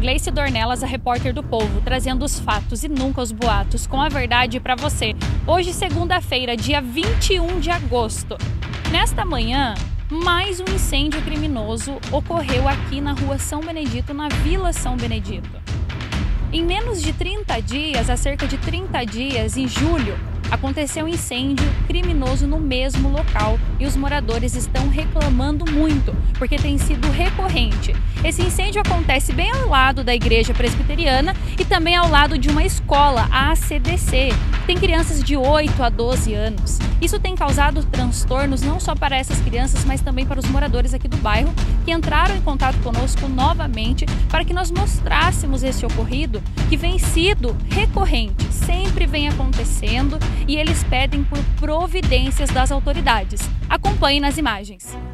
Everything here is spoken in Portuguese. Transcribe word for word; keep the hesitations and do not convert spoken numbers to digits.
Gleice Dornelas, a repórter do Povo, trazendo os fatos e nunca os boatos, com a verdade para você. Hoje, segunda-feira, dia vinte e um de agosto. Nesta manhã, mais um incêndio criminoso ocorreu aqui na rua São Benedito, na Vila São Benedito. Em menos de trinta dias, há cerca de trinta dias, em julho, aconteceu um incêndio criminoso no mesmo local e os moradores estão reclamando muito, porque tem sido recorrente. Esse incêndio acontece bem ao lado da igreja presbiteriana e também ao lado de uma escola, a A C D C. Tem crianças de oito a doze anos. Isso tem causado transtornos não só para essas crianças, mas também para os moradores aqui do bairro, que entraram em contato conosco novamente para que nós mostrássemos esse ocorrido, que vem sido recorrente, sempre vem acontecendo, e eles pedem por providências das autoridades. Acompanhe nas imagens.